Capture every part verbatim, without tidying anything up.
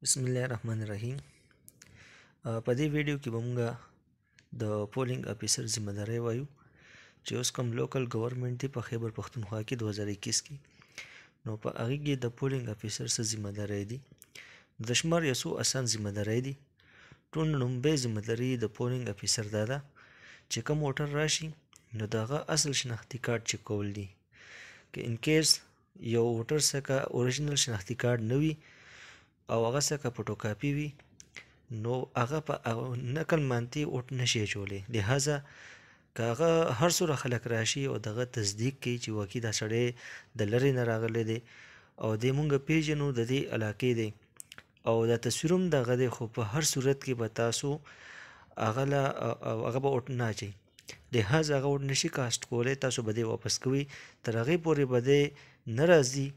بسم الله الرحمن الرحیم. په دې ویډیو کې به موږ د پولینګ افیسر ذمہ داری وایو چې اوس کوم لوکل ګورنمنت دی په خیبر پښتونخوا کې دو هزار اکیس کې، نو په هغې کې د پولینګ افیسر څه ذمہ داری دي. د شمار یو څو اسان ذمہ داری دي. ټول لومبۍ ذمہ داری د پولینګ افیسر دا ده چې کوم ووټر راشي نو د هغه اصل شناختي کارت چیک کول دي. که ان کیس یو ووټر څخه اوریجنل شناختي کارت نه وي او هغه څخه فوټوکاپي وي نو هغه په نقل مانتي ووټ نشي اچولی. لهذا که هغه هر څومره خلک راشي او دغه تصدیق کوي چې واقعي دا سړی د لرې نه راغلی دی او دی موږ پیژنو د دې علاقې دی او دا تصویر هم دغه دی، خو په هر صورت کې به تاسو هغه له هغه به ووټ نه اچوئ. لهذا هغه ووټ نشي کاسټ کولی، تاسو به دی واپس کوئ تر هغې پورې به دی نه راځي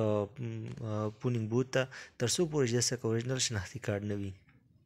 پولینګ بوت ته تر څو پورې چې د څخه اوریجنل شناختي کارت نه وي.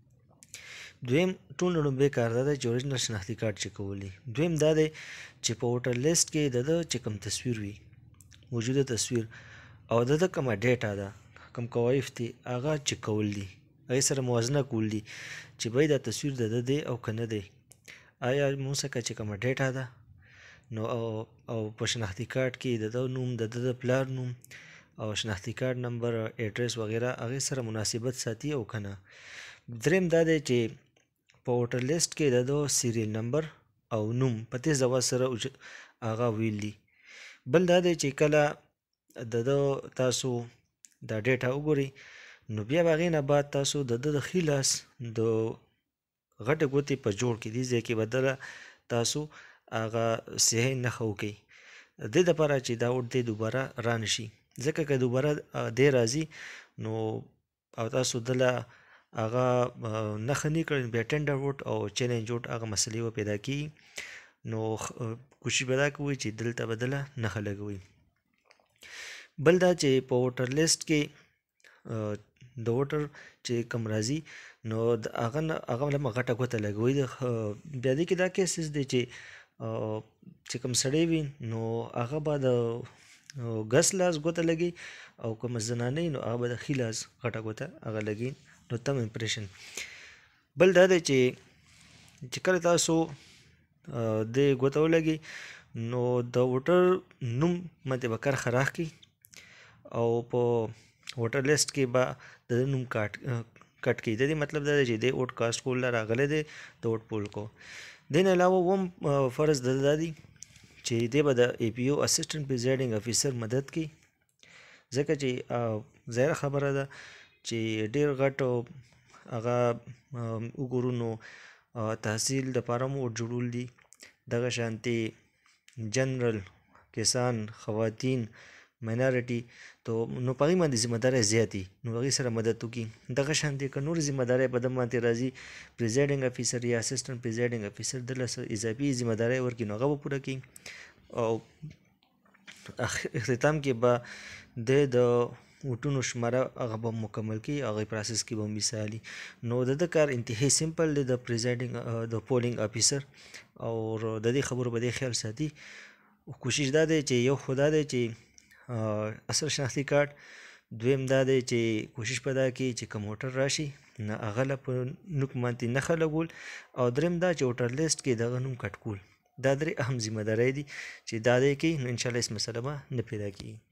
دویم ټول نه لومبی کار دا دی چې اوریجنل شناختي کارت چیک کول دي. دویم دا دی چې په ووټر لیست کې د ده چې کوم تصویر وي، موجوده تصویر او د ده کومه ډیټا ده، کوم کوایف دي، هغه چیک کول دي، هغې سره موازنه کول دي چې بای دا تصویر د ده دی او که نه دی. آیا موږ څخه چې کومه ډیټا ده نو او په شناختي کارت کې د ده نوم، د ده د پلار نوم او شناختي کارت نمبر، ایډرس وغیره هغې سره مناسبت ساتي او که نه. دریم دا دی چې په ووټر لیست کې د ده سیریل نمبر او نوم په تیز اواز سره هغه ویل دي. بل دا دی چې کله د ده تاسو دا ډیټا وګورئ نو بیا به هغې نه بعد تاسو د ده د ښي لاس د غټې ګوتې په جوړ کې دې ځای کې به دله تاسو هغه صحیح نښه وکئ، دې دپاره چې دا ووټ دی دوباره را نشي. ځکه که دوباره دی راځي نو او تاسو دله هغه نښه نه کړئ بیا ټینډر ووټ او چیلنج ووټ هغه مسلې به پیدا کېږي. نو کوشش به دا کوئ چې دلته به دله نښه لګوئ. بل دا چې په ووټر لیست کې د ووټر چې کوم راځي نو هغه هغه لمه غټه ګوته لګوئ. بیا دې کې دا کیسز دی چې چې کوم سړی وي نو هغه به د ګس لاس ګوته لګي او کومه زنانه نو هغه به د ښي لاس غټه ګوته هغه لګي، نو تم امپریشن. بل دا دی چې چې کله تاسو دې ګوته ولګي نو د ووټر نوم باندې به کرښه راښکي او په ووټر لیست کې به د ده نوم کاټ کټ کړي. د دې مطلب دا دی چې دی ووټ کاسټ کولو راغلی دی، د ووټ پول کو. دې نه علاوه اووم فرض د ده دا دی چې دی به د ای پی او اسسټنټ پریزایډینګ افیسر مدد کوي، ځکه چې ظاهره خبره ده چې ډېر غټ هغه وګورو نو تحصیل دپاره مو ووټ جوړول دي، دغه شانتې جنرل، کسان، خواتین، ماینارټي، تو نو په هغې باندې ذمه داری زیاتې نو هغې سره مدد وکړي. دغه شانتې که نور ذمه داری په ده باندې راځي پریزایډینګ افیسر یا اسسټنټ پریزایډینګ افیسر دله څه اضافي ذمه داری ورکړي نو هغه به پوره کړي او اختتام کې به دی د ووټونو شماره هغه به مکمل کړي، هغې پروسس کې به مثالي. نو د ده کار انتهایي سمپل دی د پریزایډینګ د پولینګ افیسر او د دې خبرو به دی خیال ساتي. کوشش دا دی چې یو خو دا دی چې اصل شناختي کارت، دویم دا دی چې کوشش به دا کوي چې کوم ووټر راشي نه هغه له په نوک باندې نښه لګول او دریم دا چې ووټر لیست کې دغه نوم کټ کول. دا درې اهم ذمه داری دي چې دا دی کوي نو انشاءالله هېڅ مسله به نه پیدا کېږي.